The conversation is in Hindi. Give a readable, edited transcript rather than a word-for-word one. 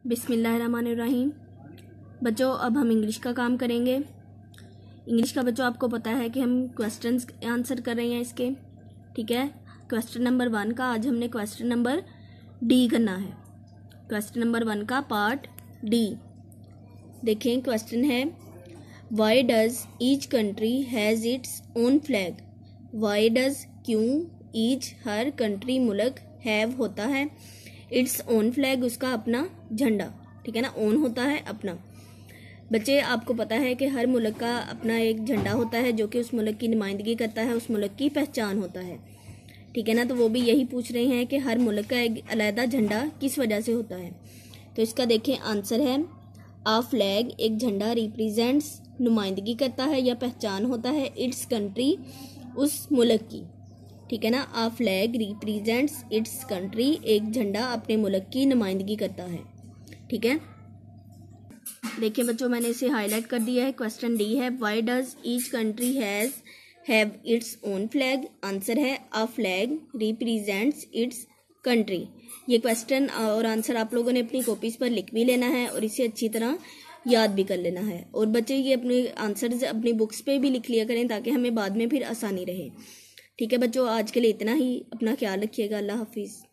बिस्मिल्लाहिर्रहमानिर्रहीम। बच्चों अब हम इंग्लिश का काम करेंगे। इंग्लिश का बच्चों आपको पता है कि हम क्वेश्चंस आंसर कर रहे हैं इसके, ठीक है। क्वेश्चन नंबर 1 का आज हमने क्वेश्चन नंबर डी करना है। क्वेश्चन नंबर 1 का पार्ट डी देखें। क्वेश्चन है why does each country has its own flag. Why does क्यों, ईच हर, कंट्री मुल्क, हैव होता है, इट्स ओन फ्लैग उसका अपना झंडा, ठीक है ना। ओन होता है अपना। बच्चे आपको पता है कि हर मुल्क का अपना एक झंडा होता है जो कि उस मुल्क की नुमाइंदगी करता है, उस मुल्क की पहचान होता है, ठीक है ना। तो वो भी यही पूछ रहे हैं कि हर मुल्क का एक अलग झंडा किस वजह से होता है। तो इसका देखें आंसर है आ फ्लैग एक झंडा रिप्रेजेंट्स नुमाइंदगी करता है या पहचान होता है, इट्स कंट्री उस मुल्क की, ठीक है ना। A flag represents its country एक झंडा अपने मुल्क की नुमाइंदगी करता है, ठीक है। देखिए बच्चों मैंने इसे हाईलाइट कर दिया है। क्वेश्चन डी है why does each country have its own flag. Answer है a flag represents its country. ये क्वेश्चन और आंसर आप लोगों ने अपनी कॉपीज पर लिख भी लेना है और इसे अच्छी तरह याद भी कर लेना है। और बच्चे ये अपने आंसर अपनी बुक्स पे भी लिख लिया करें ताकि हमें बाद में फिर आसानी रहे, ठीक है बच्चों। आज के लिए इतना ही। अपना ख्याल रखिएगा। अल्लाह हाफिज़।